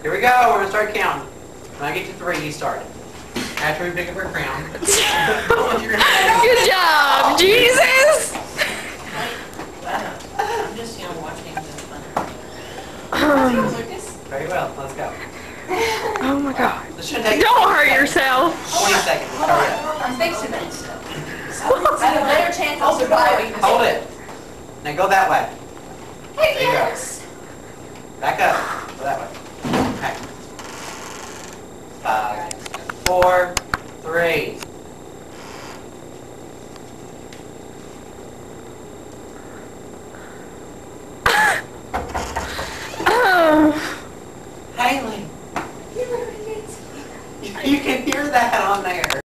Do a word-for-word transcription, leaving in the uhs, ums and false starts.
Here we go. We're gonna start counting. When I get to three, you start it. After we pick up our crown. Good job, Jesus. I'm just, you know, watching this fun. Very well. Let's go. Oh my God. This shouldn't take Don't hurt yourself. twenty seconds. Hurry up. I'm fixing it. I have a better chance of surviving this. Hold it. Now go that way. Hey, There you go. yes. Back up. Go that way. Okay. Five, four, three,